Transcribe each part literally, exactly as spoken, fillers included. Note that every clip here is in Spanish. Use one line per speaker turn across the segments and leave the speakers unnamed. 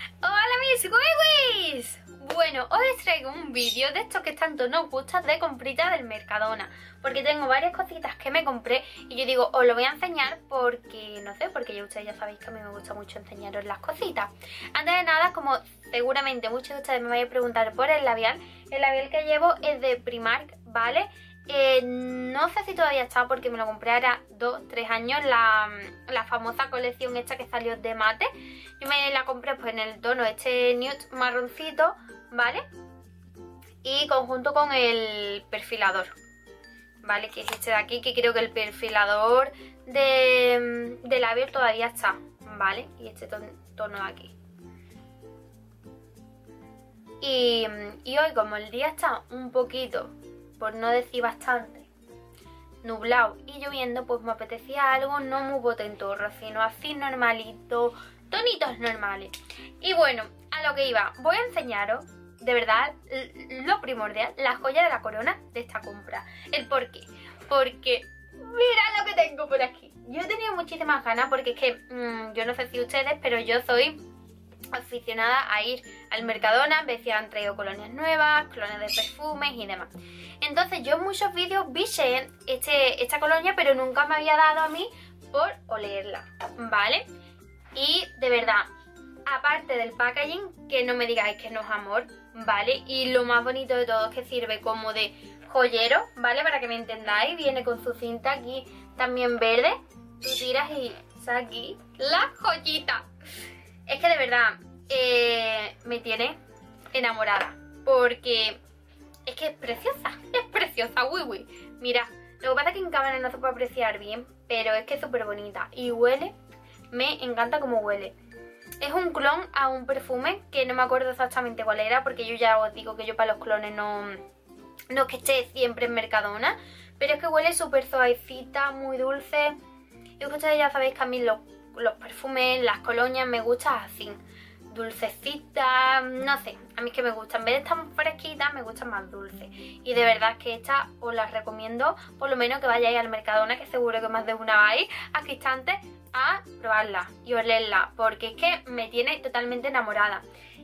¡Hola mis wiwis! Bueno, hoy os traigo un vídeo de estos que tanto nos gustan de comprita del Mercadona, porque tengo varias cositas que me compré y yo digo, os lo voy a enseñar porque, no sé, porque ya ustedes ya sabéis que a mí me gusta mucho enseñaros las cositas. Antes de nada, como seguramente muchos de ustedes me vais a preguntar por el labial, el labial que llevo es de Primark, ¿vale? Eh, no sé si todavía está porque me lo compré ahora dos, tres años, la, la famosa colección esta que salió de mate. Yo me la compré pues en el tono este nude marroncito, ¿vale? Y conjunto con el perfilador, ¿vale? Que es este de aquí, que creo que el perfilador de, de labios todavía está, ¿vale? Y este tono, tono de aquí. Y, y hoy como el día está un poquito, por no decir bastante, nublado y lloviendo, pues me apetecía algo no muy potentorro, sino así normalito, tonitos normales. Y bueno, a lo que iba, voy a enseñaros de verdad lo primordial, la joya de la corona de esta compra. El por qué, porque mira lo que tengo por aquí. Yo he tenido muchísimas ganas porque es que mmm, yo no sé si ustedes, pero yo soy aficionada a ir al Mercadona, ver si han traído colonias nuevas, clones de perfumes y demás. Entonces yo en muchos vídeos vi este, esta colonia, pero nunca me había dado a mí por olerla, ¿vale? Y de verdad, aparte del packaging, que no me digáis que no es amor, ¿vale? Y lo más bonito de todo es que sirve como de joyero, ¿vale? Para que me entendáis, viene con su cinta aquí también verde. Tú tiras y sale aquí la joyita. Es que de verdad eh, me tiene enamorada, porque es que es preciosa, es preciosa, uy, uy. Mira, lo que pasa es que en cámara no se puede apreciar bien, pero es que es súper bonita y huele, me encanta cómo huele. Es un clon a un perfume que no me acuerdo exactamente cuál era, porque yo ya os digo que yo para los clones no, no es que esté siempre en Mercadona, pero es que huele súper suavecita, muy dulce. Y que ustedes ya sabéis que a mí los los perfumes, las colonias me gustan así, dulcecitas, no sé, a mí es que me gustan, en vez de estar fresquitas me gustan más dulces. Y de verdad que esta os las recomiendo, por lo menos que vayáis al Mercadona, que seguro que más de una vais aquí instantes a probarla y olerla, porque es que me tiene totalmente enamorada.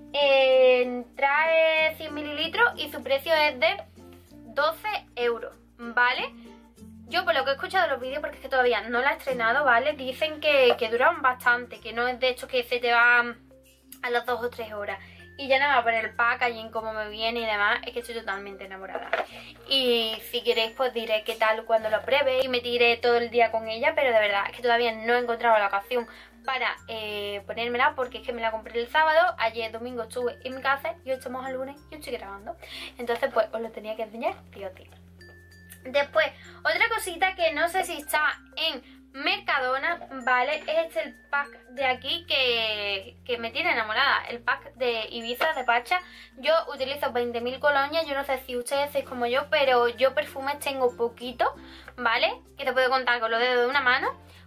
Eh, trae cien mililitros y su precio es de doce euros, ¿vale? Yo por lo que he escuchado de los vídeos, porque es que todavía no la he estrenado, ¿vale? Dicen que, que duran bastante, que no es de hecho que se te va a las dos o tres horas. Y ya nada, por el packaging, cómo me viene y demás, es que estoy totalmente enamorada. Y si queréis pues diré qué tal cuando lo pruebe y me tiré todo el día con ella, pero de verdad es que todavía no he encontrado la ocasión para eh, ponérmela, porque es que me la compré el sábado, ayer domingo estuve en mi casa y hoy estamos al lunes y estoy grabando. Entonces pues os lo tenía que enseñar, tío, tío. Después, otra cosita que no sé si está en Mercadona, ¿vale? Es este el pack de aquí que, que me tiene enamorada. El pack de Ibiza de Pacha. Yo utilizo veinte mil colonias. Yo no sé si ustedes sois como yo, pero yo perfumes tengo poquito, ¿vale? Que te puedo contar con los dedos de una mano.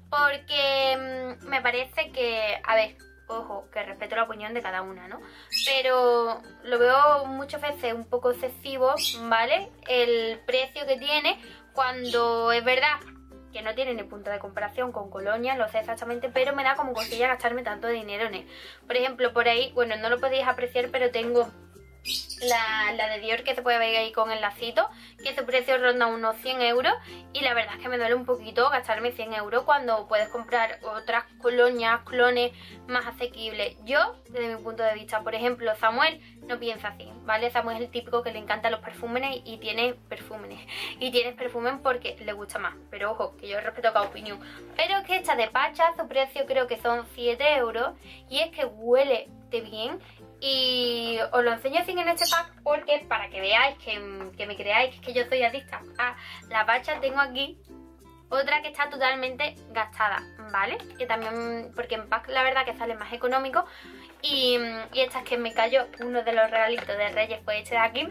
Porque mmm, me parece que, a ver, ojo, que respeto la opinión de cada una, ¿no? Pero lo veo muchas veces un poco excesivo, ¿vale? El precio que tiene, cuando es verdad que no tiene ni punto de comparación con Colonia, lo sé exactamente, pero me da como cosilla gastarme tanto dinero en él. Por ejemplo, por ahí, bueno, no lo podéis apreciar, pero tengo La, la de Dior, que se puede ver ahí con el lacito, que su precio ronda unos cien euros, y la verdad es que me duele un poquito gastarme cien euros cuando puedes comprar otras colonias, clones más asequibles. Yo, desde mi punto de vista, por ejemplo, Samuel no piensa así, ¿vale? Samuel es el típico que le encantan los perfumes y tiene perfumes y tienes perfumes porque le gusta más, pero ojo, que yo respeto cada opinión. Pero es que esta de Pacha, su precio creo que son siete euros, y es que huele de bien. Y os lo enseño así en este pack porque para que veáis, que, que me creáis que yo soy adicta a la Pacha. Tengo aquí otra que está totalmente gastada, ¿vale? Que también, porque en pack la verdad que sale más económico. Y, y esta es que me cayó, uno de los regalitos de Reyes fue este de aquí.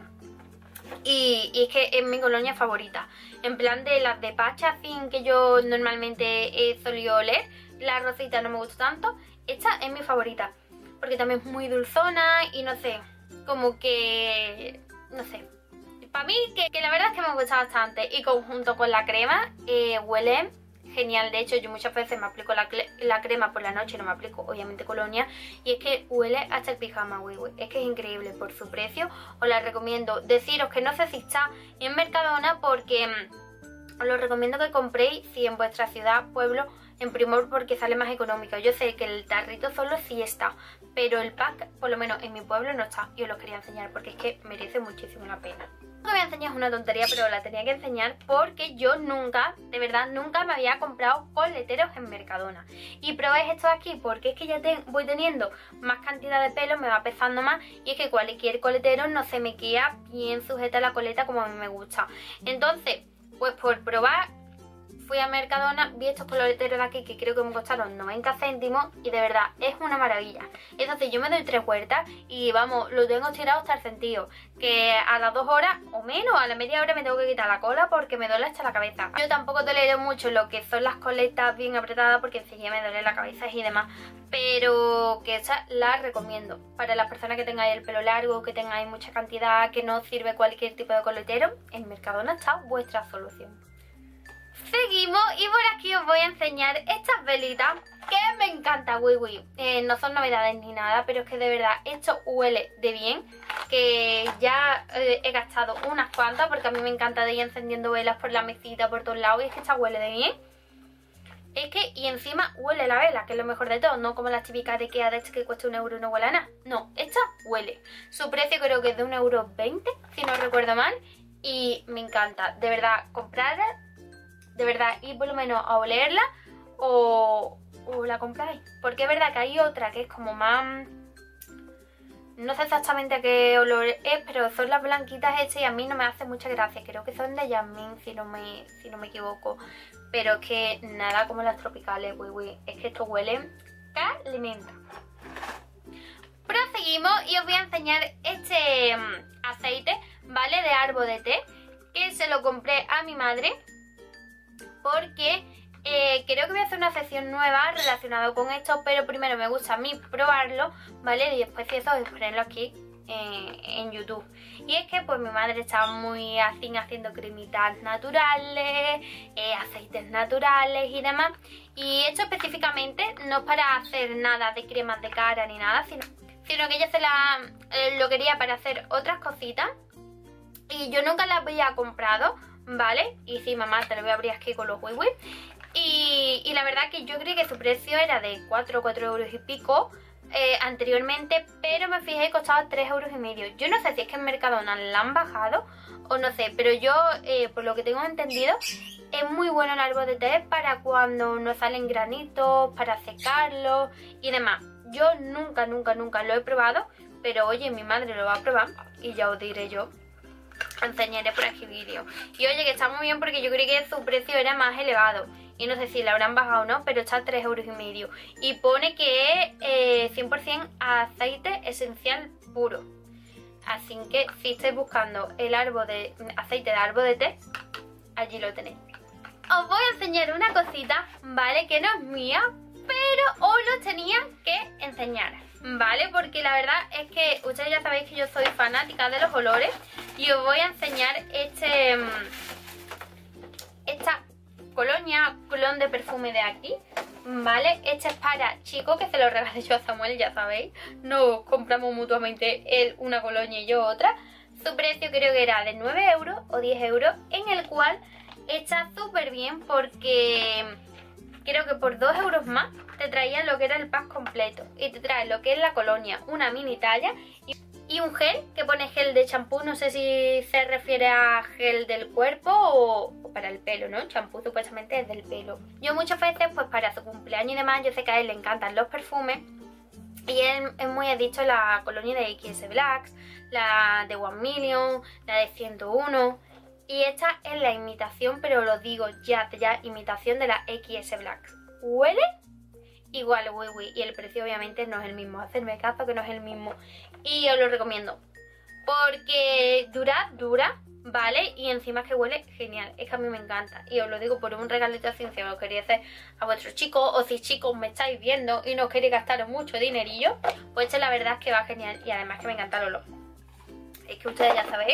Y, y es que es mi colonia favorita. En plan de las de Pacha, así que yo normalmente he solido oler. La rosita no me gusta tanto. Esta es mi favorita, porque también es muy dulzona y no sé, como que, no sé, para mí que, que la verdad es que me gusta bastante. Y conjunto con la crema, eh, huele genial. De hecho, yo muchas veces me aplico la, la crema por la noche, no me aplico obviamente colonia, y es que huele hasta el pijama, güey, güey. Es que es increíble. Por su precio os la recomiendo. Deciros que no sé si está en Mercadona, porque mmm, os lo recomiendo que compréis si en vuestra ciudad, pueblo, en Primor, porque sale más económico. Yo sé que el tarrito solo sí está, pero el pack, por lo menos en mi pueblo, no está. Y os lo quería enseñar porque es que merece muchísimo la pena. Lo que voy a enseñar es una tontería, pero la tenía que enseñar porque yo nunca, de verdad, nunca me había comprado coleteros en Mercadona. Y probéis esto de aquí porque es que ya te, voy teniendo más cantidad de pelo, me va pesando más, y es que cualquier coletero no se me queda bien sujeta la coleta como a mí me gusta. Entonces, pues por probar, fui a Mercadona, vi estos coleteros de aquí que creo que me costaron noventa céntimos y de verdad es una maravilla. Entonces yo me doy tres vueltas y vamos, lo tengo estirado hasta el sentido, que a las dos horas o menos, a la media hora me tengo que quitar la cola porque me duele hasta la cabeza. Yo tampoco tolero mucho lo que son las coletas bien apretadas porque enseguida me duele la cabeza y demás, pero que esta la recomiendo para las personas que tengáis el pelo largo, que tengáis mucha cantidad, que no sirve cualquier tipo de coletero. En Mercadona está vuestra solución. Seguimos y por aquí os voy a enseñar estas velitas que me encanta, Wii Wii. Eh, no son novedades ni nada, pero es que de verdad esto huele de bien. Que ya eh, he gastado unas cuantas porque a mí me encanta de ir encendiendo velas por la mesita, por todos lados, y es que esta huele de bien. Es que, y encima huele la vela, que es lo mejor de todo, no como las típicas de Ikea de este que cuesta un euro y no huele a nada. No, esta huele. Su precio creo que es de un euro veinte, si no recuerdo mal, y me encanta. De verdad, comprarla. De verdad, ir por lo menos a olerla o, o la compráis. Porque es verdad que hay otra que es como más... No sé exactamente a qué olor es, pero son las blanquitas estas y a mí no me hace mucha gracia. Creo que son de Yasmín, si no me, si no me equivoco. Pero es que nada como las tropicales, uy, uy. Es que esto huele calimenta. Proseguimos y os voy a enseñar este um, aceite, ¿vale? De árbol de té, que se lo compré a mi madre. Porque eh, creo que voy a hacer una sección nueva relacionada con esto, pero primero me gusta a mí probarlo, ¿vale? Y después si eso, ponerlo aquí eh, en YouTube. Y es que pues mi madre está muy así haciendo cremitas naturales, eh, aceites naturales y demás. Y esto específicamente no es para hacer nada de cremas de cara ni nada, sino, sino que ella se la eh, lo quería para hacer otras cositas. Y yo nunca las había comprado, ¿vale? Y sí, mamá, te lo voy a abrir aquí con los wiwi. Y, y la verdad que yo creí que su precio era de cuatro, cuatro euros y pico eh, anteriormente, pero me fijé que costaba tres euros y medio. Yo no sé si es que en Mercadona la han bajado o no sé, pero yo, eh, por lo que tengo entendido, es muy bueno el árbol de té para cuando nos salen granitos, para secarlo y demás. Yo nunca, nunca, nunca lo he probado, pero oye, mi madre lo va a probar y ya os diré yo. Enseñaré por aquí vídeo. Y oye, que está muy bien porque yo creí que su precio era más elevado. Y no sé si la habrán bajado o no, pero está a tres euros y medio. Y pone que es eh, cien por cien aceite esencial puro. Así que si estáis buscando el árbol de aceite de árbol de té, allí lo tenéis. Os voy a enseñar una cosita, ¿vale? Que no es mía, pero os lo tenía que enseñar, ¿vale? Porque la verdad es que ustedes ya sabéis que yo soy fanática de los olores. Y os voy a enseñar este esta colonia, clon de perfume de aquí, ¿vale? Este es para chicos, que se lo regalé yo a Samuel, ya sabéis. Nos compramos mutuamente él una colonia y yo otra. Su precio creo que era de nueve euros o diez euros, en el cual está súper bien porque creo que por dos euros más te traían lo que era el pack completo. Y te trae lo que es la colonia, una mini talla y Y un gel, que pone gel de champú, no sé si se refiere a gel del cuerpo o, o para el pelo, ¿no? Champú supuestamente es del pelo. Yo muchas veces, pues para su cumpleaños y demás, yo sé que a él le encantan los perfumes. Y él es muy adicto a la colonia de X S Black, la de One Million, la de ciento uno. Y esta es la imitación, pero lo digo ya, ya, imitación de la X S Black. ¿Huele? Igual, uy, uy, y el precio obviamente no es el mismo, hacerme caso que no es el mismo. Y os lo recomiendo, porque dura, dura, ¿vale? Y encima es que huele genial, es que a mí me encanta. Y os lo digo por un regalito así, si os queréis hacer a vuestros chicos, o si chicos me estáis viendo y no queréis gastaros mucho dinerillo, pues este la verdad es que va genial y además que me encanta el olor. Es que ustedes ya sabéis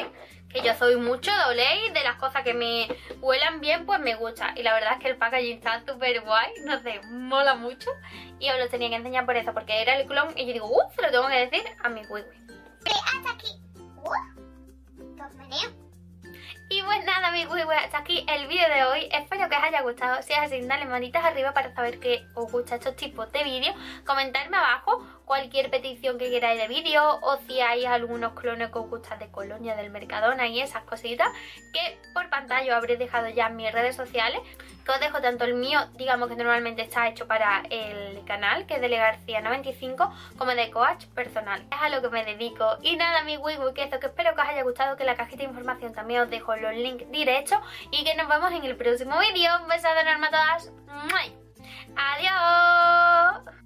Que yo soy mucho de oler, de las cosas que me huelan bien, pues me gusta. Y la verdad es que el packaging está súper guay, no sé, mola mucho. Y os lo tenía que enseñar por eso, porque era el clon y yo digo, uff, se lo tengo que decir a mi wiwi.
Hasta aquí. Uh, dos meneo.
Y pues nada, mi wiwi, hasta aquí el vídeo de hoy. Espero que os haya gustado. Si es así, dale manitas arriba para saber que os gusta estos tipos de vídeos. Comentadme abajo cualquier petición que queráis de vídeo, o si hay algunos clones que os gustan de Colonia, del Mercadona y esas cositas, que por pantalla os habréis dejado ya en mis redes sociales, que os dejo tanto el mío, digamos que normalmente está hecho para el canal, que es de Le García noventa y cinco, como de coach personal. Es a lo que me dedico. Y nada, mi wiwi, que eso, que espero que os haya gustado, que en la cajita de información también os dejo los links directos y que nos vemos en el próximo vídeo. Un besazo enorme a todas. ¡Adiós!